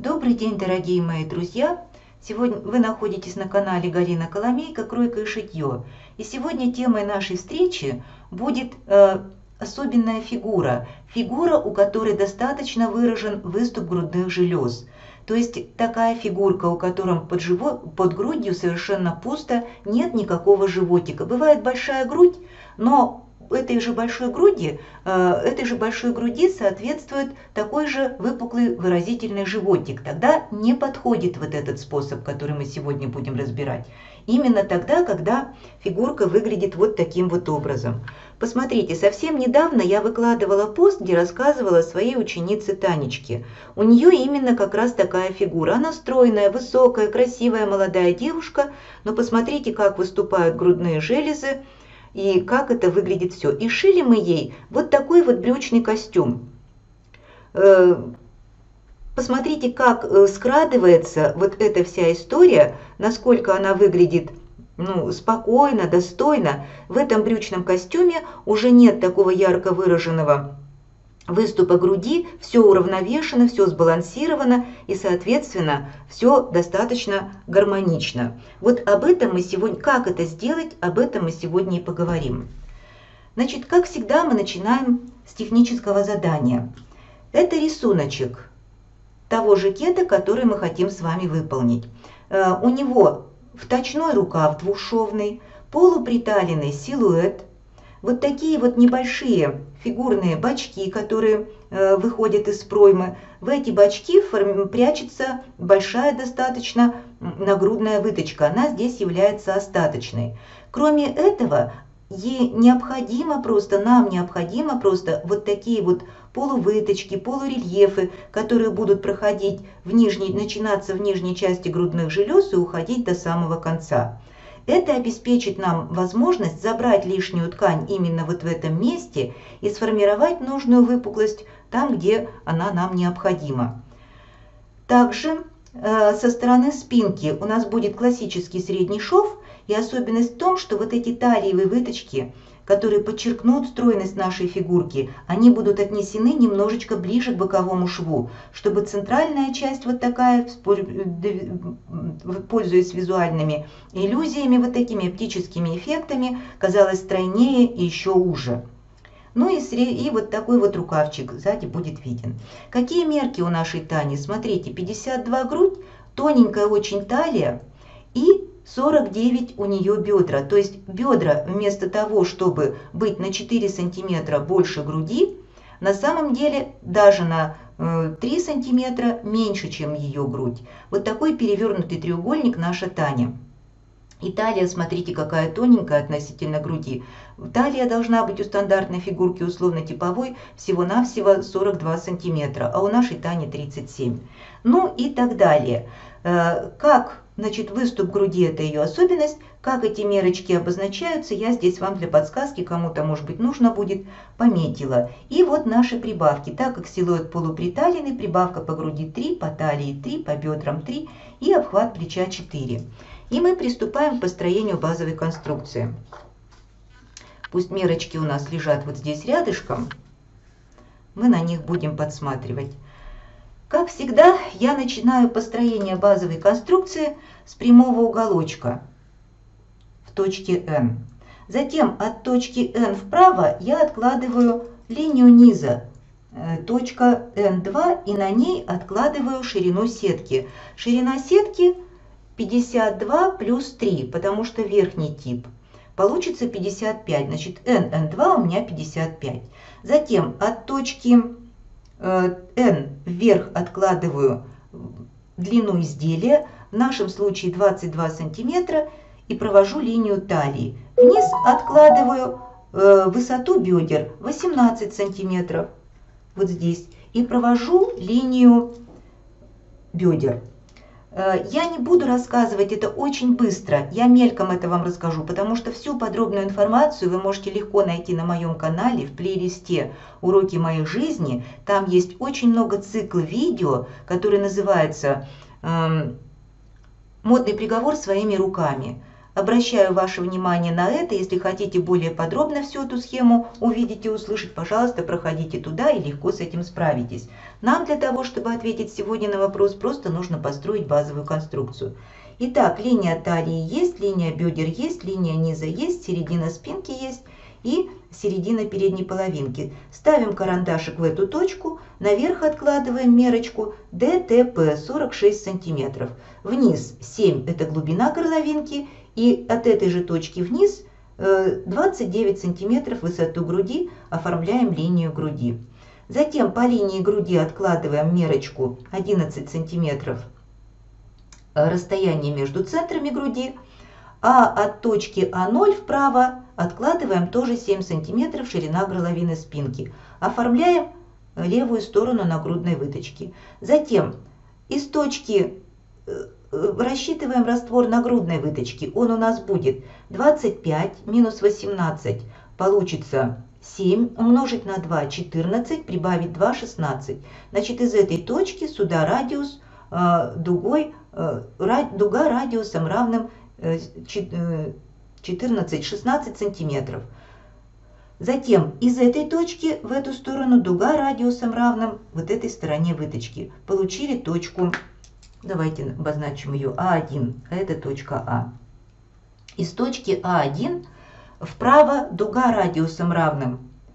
Добрый день, дорогие мои друзья! Сегодня вы находитесь на канале Галина Коломейка «Кройка и шитье». И сегодня темой нашей встречи будет особенная фигура. Фигура, у которой достаточно выражен выступ грудных желез. То есть такая фигурка, у которой под грудью совершенно пусто, нет никакого животика. Бывает большая грудь, но этой же большой груди соответствует такой же выпуклый выразительный животик. Тогда не подходит вот этот способ, который мы сегодня будем разбирать. Именно тогда, когда фигурка выглядит вот таким вот образом. Посмотрите, совсем недавно я выкладывала пост, где рассказывала о своей ученице Танечке. У нее именно как раз такая фигура. Она стройная, высокая, красивая молодая девушка, но посмотрите, как выступают грудные железы, и как это выглядит все. И шили мы ей вот такой вот брючный костюм. Посмотрите, как скрадывается вот эта вся история, насколько она выглядит спокойно, достойно. В этом брючном костюме уже нет такого ярко выраженного выступа груди, все уравновешено, все сбалансировано и, соответственно, все достаточно гармонично. Вот об этом мы сегодня, как это сделать, об этом мы сегодня и поговорим. Значит, как всегда, мы начинаем с технического задания. Это рисуночек того жакета, который мы хотим с вами выполнить. У него вточной рукав двухшовный, полуприталенный силуэт, вот такие вот небольшие фигурные бачки, которые выходят из проймы. В эти бачки прячется большая достаточно нагрудная выточка. Она здесь является остаточной. Кроме этого, нам необходимо просто вот такие вот полувыточки, полурельефы, которые будут проходить начинаться в нижней части грудных желез и уходить до самого конца. Это обеспечит нам возможность забрать лишнюю ткань именно вот в этом месте и сформировать нужную выпуклость там, где она нам необходима. Также со стороны спинки у нас будет классический средний шов, и особенность в том, что вот эти талиевые выточки, которые подчеркнут стройность нашей фигурки, они будут отнесены немножечко ближе к боковому шву, чтобы центральная часть вот такая, пользуясь визуальными иллюзиями, вот такими оптическими эффектами, казалась стройнее и еще уже. Ну и вот такой вот рукавчик сзади будет виден. Какие мерки у нашей Тани? Смотрите, 52 грудь, тоненькая очень талия и 49 у нее бедра. То есть бедра вместо того, чтобы быть на 4 сантиметра больше груди, на самом деле даже на 3 сантиметра меньше, чем ее грудь. Вот такой перевернутый треугольник наша Таня. И талия, смотрите, какая тоненькая относительно груди. Талия должна быть у стандартной фигурки условно-типовой всего-навсего 42 сантиметра, а у нашей Тани 37. Ну и так далее. Значит, выступ груди – это ее особенность. Как эти мерочки обозначаются, я здесь вам для подсказки, кому-то, может быть, нужно будет, пометила. И вот наши прибавки. Так как силуэт полуприталенный, прибавка по груди 3, по талии 3, по бедрам 3 и обхват плеча 4. И мы приступаем к построению базовой конструкции. Пусть мерочки у нас лежат вот здесь рядышком. Мы на них будем подсматривать. Как всегда, я начинаю построение базовой конструкции с прямого уголочка в точке N. Затем от точки N вправо я откладываю линию низа, точка N2, и на ней откладываю ширину сетки. Ширина сетки 52 плюс 3, потому что верхний тип. Получится 55, значит N2 у меня 55. Затем от точки N вверх откладываю длину изделия, в нашем случае 22 сантиметра, и провожу линию талии. Вниз откладываю высоту бедер 18 сантиметров, вот здесь, и провожу линию бедер. Я не буду рассказывать это очень быстро, я мельком это вам расскажу, потому что всю подробную информацию вы можете легко найти на моем канале в плейлисте «Уроки моей жизни». Там есть очень много циклов видео, который называется «Модный приговор своими руками». Обращаю ваше внимание на это. Если хотите более подробно всю эту схему увидеть и услышать, пожалуйста, проходите туда и легко с этим справитесь. Нам для того, чтобы ответить сегодня на вопрос, просто нужно построить базовую конструкцию. Итак, линия талии есть, линия бедер есть, линия низа есть, середина спинки есть и середина передней половинки. Ставим карандашик в эту точку, наверх откладываем мерочку ДТП 46 сантиметров. Вниз 7 это глубина горловинки, и от этой же точки вниз 29 сантиметров высоту груди, оформляем линию груди. Затем по линии груди откладываем мерочку 11 сантиметров расстояние между центрами груди, а от точки А0 вправо откладываем тоже 7 сантиметров ширина горловины спинки. Оформляем левую сторону нагрудной выточки. Затем из точки рассчитываем раствор нагрудной выточки. Он у нас будет 25 минус 18, получится 7, умножить на 2, 14, прибавить 2, 16. Значит, из этой точки сюда радиус дуга радиусом равным 14-16 сантиметров. Затем из этой точки в эту сторону дуга радиусом равным вот этой стороне выточки. Получили точку, давайте обозначим ее А1, а это точка А. Из точки А1 вправо дуга радиусом равным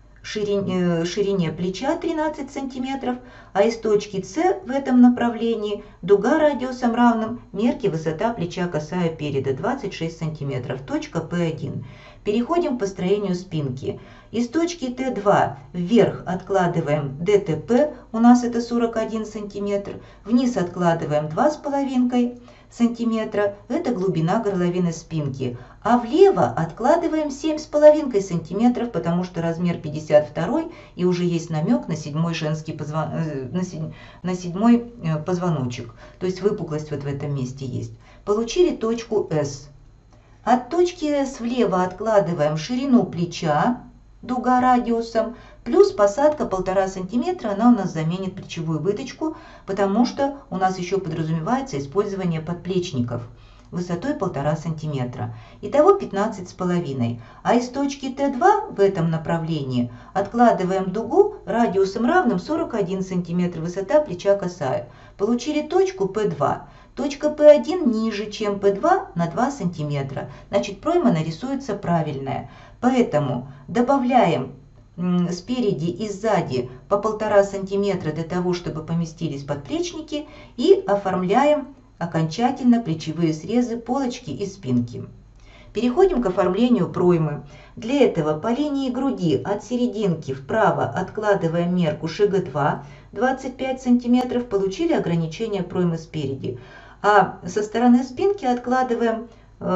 ширине плеча 13 сантиметров, а из точки С в этом направлении дуга радиусом равным мерке высота плеча косая переда 26 сантиметров, точка П1. Переходим к построению спинки. Из точки Т2 вверх откладываем ДТП, у нас это 41 сантиметр, вниз откладываем 2,5 сантиметра, это глубина горловины спинки, а влево откладываем 7,5 сантиметров, потому что размер 52 и уже есть намек на седьмой позвоночек, то есть выпуклость вот в этом месте есть. Получили точку С. От точки С влево откладываем ширину плеча, дуга радиусом, плюс посадка 1,5 сантиметра, она у нас заменит плечевую выточку, потому что у нас еще подразумевается использование подплечников высотой 1,5 сантиметра. Итого 15,5. А из точки Т2 в этом направлении откладываем дугу радиусом равным 41 сантиметр, высота плеча косая. Получили точку П2. Точка П1 ниже, чем П2 на 2 сантиметра. Значит, пройма нарисуется правильная. Поэтому добавляем спереди и сзади по 1,5 сантиметра для того, чтобы поместились подплечники, и оформляем окончательно плечевые срезы, полочки и спинки. Переходим к оформлению проймы. Для этого по линии груди от серединки вправо откладываем мерку ШГ2 25 сантиметров, получили ограничение проймы спереди. А со стороны спинки откладываем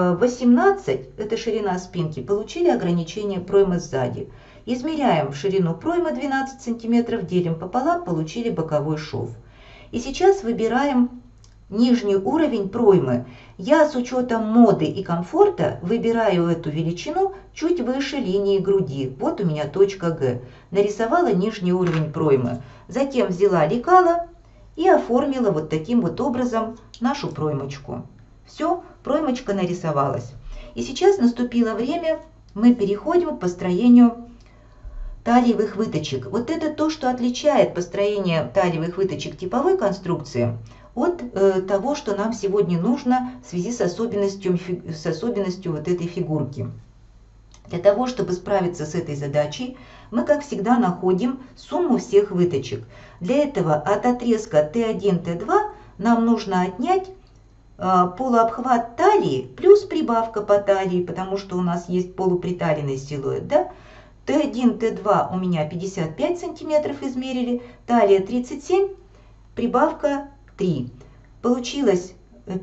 18, это ширина спинки, получили ограничение проймы сзади. Измеряем ширину проймы 12 сантиметров, делим пополам, получили боковой шов. И сейчас выбираем нижний уровень проймы. Я с учетом моды и комфорта выбираю эту величину чуть выше линии груди. Вот у меня точка Г. Нарисовала нижний уровень проймы. Затем взяла лекало и оформила вот таким вот образом нашу проймочку. Все, проймочка нарисовалась. И сейчас наступило время, мы переходим к построению талиевых выточек. Вот это то, что отличает построение талиевых выточек типовой конструкции от того, что нам сегодня нужно в связи с особенностью вот этой фигурки. Для того, чтобы справиться с этой задачей, мы, как всегда, находим сумму всех выточек. Для этого от отрезка Т1, Т2 нам нужно отнять полуобхват талии плюс прибавка по талии, потому что у нас есть полуприталенный силуэт, да? Т1, Т2 у меня 55 сантиметров измерили, талия 37, прибавка 3. Получилось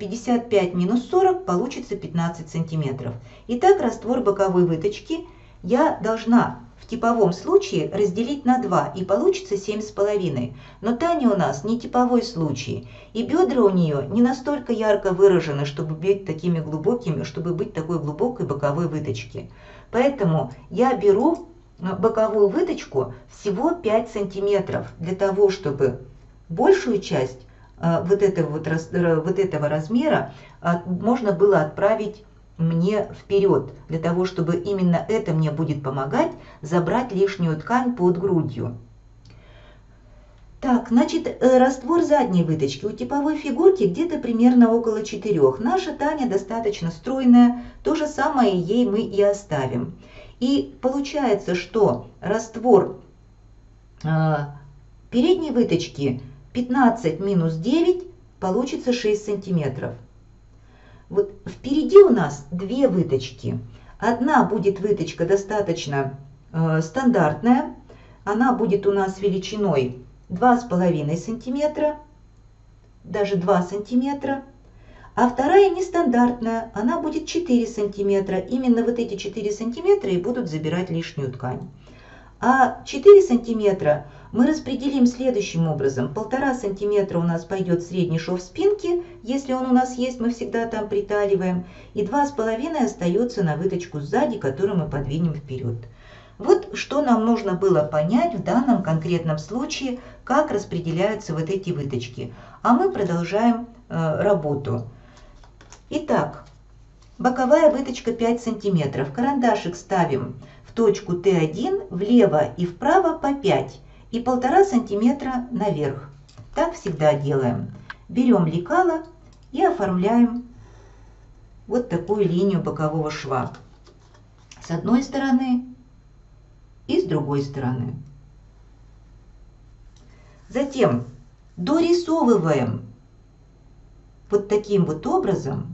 55 минус 40, получится 15 сантиметров. Итак, раствор боковой выточки я должна в типовом случае разделить на 2, и получится 7,5. Но Таня у нас не типовой случай, и бедра у нее не настолько ярко выражены, чтобы быть такими глубокими, чтобы быть такой глубокой боковой выточки. Поэтому я беру боковую выточку всего 5 сантиметров для того, чтобы большую часть вот этого размера можно было отправить мне вперед, для того, чтобы именно это мне будет помогать забрать лишнюю ткань под грудью. Так, значит, раствор задней выточки у типовой фигурки где-то примерно около 4. Наша Таня достаточно стройная, то же самое ей мы и оставим. И получается, что раствор передней выточки 15 минус 9 получится 6 сантиметров. Вот впереди у нас две выточки. Одна будет выточка достаточно стандартная, она будет у нас величиной 2,5 сантиметра, даже 2 сантиметра. А вторая нестандартная, она будет 4 сантиметра. Именно вот эти 4 сантиметра и будут забирать лишнюю ткань. А 4 сантиметра мы распределим следующим образом. 1,5 сантиметра у нас пойдет средний шов спинки, если он у нас есть, мы всегда там приталиваем. И 2,5 остается на выточку сзади, которую мы подвинем вперед. Вот что нам нужно было понять в данном конкретном случае, как распределяются вот эти выточки. А мы продолжаем работу. Итак, боковая выточка 5 сантиметров. Карандашик ставим в точку Т1 влево и вправо по 5 и 1,5 сантиметра наверх. Так всегда делаем. Берем лекало и оформляем вот такую линию бокового шва. С одной стороны и с другой стороны. Затем дорисовываем вот таким вот образом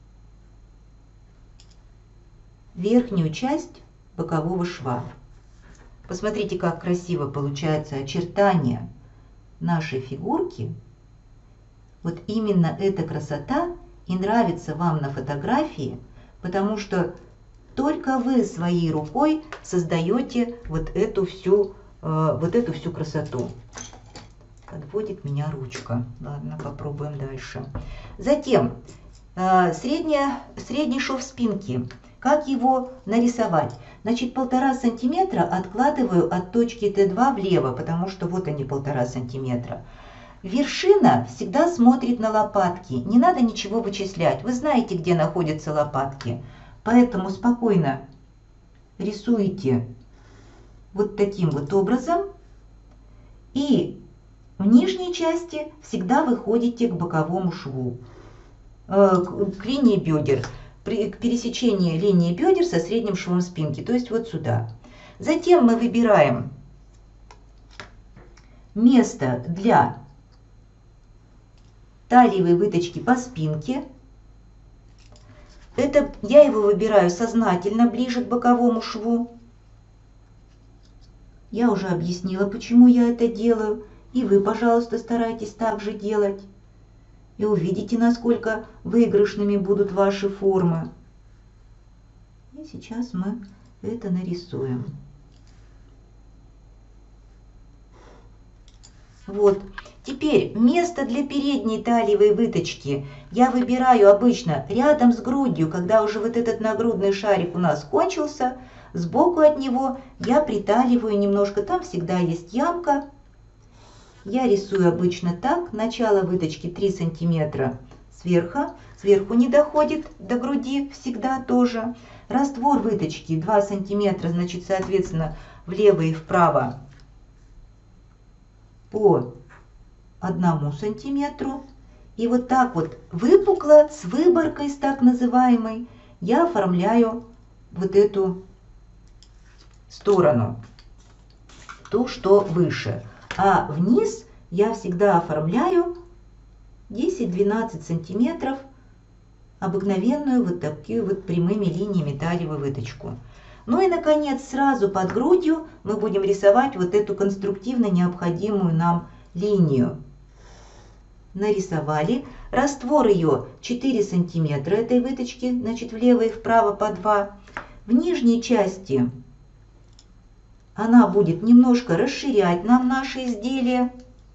верхнюю часть бокового шва. Посмотрите, как красиво получается очертание нашей фигурки. Вот именно эта красота и нравится вам на фотографии, потому что только вы своей рукой создаете вот эту всю красоту. Подводит меня ручка. Ладно, попробуем дальше. Затем средний шов спинки. Как его нарисовать? Значит, 1,5 сантиметра откладываю от точки Т2 влево, потому что вот они 1,5 сантиметра. Вершина всегда смотрит на лопатки. Не надо ничего вычислять. Вы знаете, где находятся лопатки. Поэтому спокойно рисуете вот таким вот образом. И в нижней части всегда выходите к боковому шву, к линии бедер, к пересечению линии бедер со средним швом спинки, то есть вот сюда. Затем мы выбираем место для талиевой выточки по спинке. Это я его выбираю сознательно ближе к боковому шву. Я уже объяснила, почему я это делаю. И вы, пожалуйста, старайтесь так же делать. И увидите, насколько выигрышными будут ваши формы. И сейчас мы это нарисуем. Вот. Теперь место для передней талиевой выточки я выбираю обычно рядом с грудью, когда уже вот этот нагрудный шарик у нас кончился. Сбоку от него я приталиваю немножко, там всегда есть ямка. Я рисую обычно так. Начало выточки 3 сантиметра сверху не доходит до груди всегда тоже. Раствор выточки 2 сантиметра, значит, соответственно, влево и вправо по 1 сантиметру. И вот так вот выпукло, с выборкой, с так называемой, я оформляю вот эту сторону, ту, что выше. А вниз я всегда оформляю 10-12 сантиметров обыкновенную вот такие вот прямыми линиями талиевую выточку. Ну и, наконец, сразу под грудью мы будем рисовать вот эту конструктивно необходимую нам линию. Нарисовали. Раствор ее 4 сантиметра этой выточки, значит, влево и вправо по 2. В нижней части она будет немножко расширять нам наше изделие.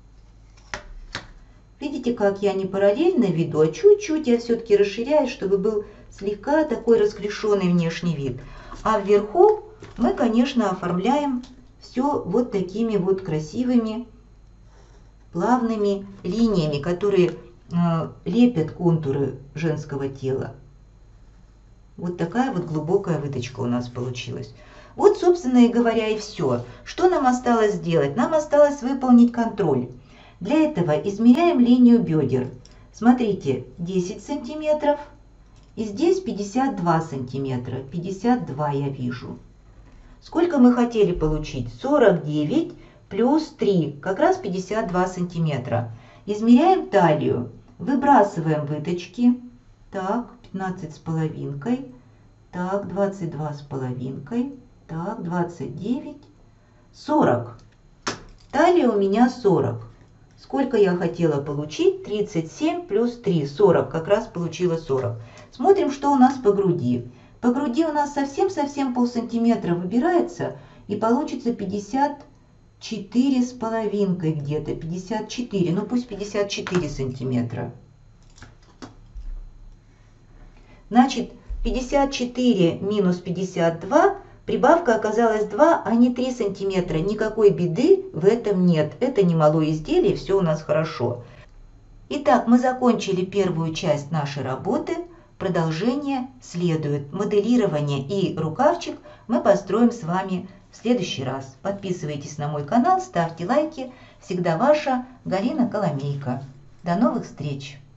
Видите, как я не параллельно веду, а чуть-чуть я все-таки расширяю, чтобы был слегка такой расклешенный внешний вид. А вверху мы, конечно, оформляем все вот такими вот красивыми плавными линиями, которые лепят контуры женского тела. Вот такая вот глубокая выточка у нас получилась. Вот, собственно и говоря, и все. Что нам осталось сделать? Нам осталось выполнить контроль. Для этого измеряем линию бедер. Смотрите, 10 сантиметров. И здесь 52 сантиметра. 52 я вижу. Сколько мы хотели получить? 49 плюс 3. Как раз 52 сантиметра. Измеряем талию. Выбрасываем выточки. Так, 15 с половинкой. Так, 22 с половинкой. Так, 29. 40. Талия у меня 40. Сколько я хотела получить? 37 плюс 3. 40. Как раз получила 40. Смотрим, что у нас по груди. По груди у нас совсем-совсем полсантиметра выбирается. И получится 54 с половинкой где-то. 54. Ну пусть 54 сантиметра. Значит, 54 минус 52. Прибавка оказалась 2, а не 3 сантиметра. Никакой беды в этом нет. Это немалое изделие, все у нас хорошо. Итак, мы закончили первую часть нашей работы. Продолжение следует. Моделирование и рукавчик мы построим с вами в следующий раз. Подписывайтесь на мой канал, ставьте лайки. Всегда ваша Галина Коломейко. До новых встреч!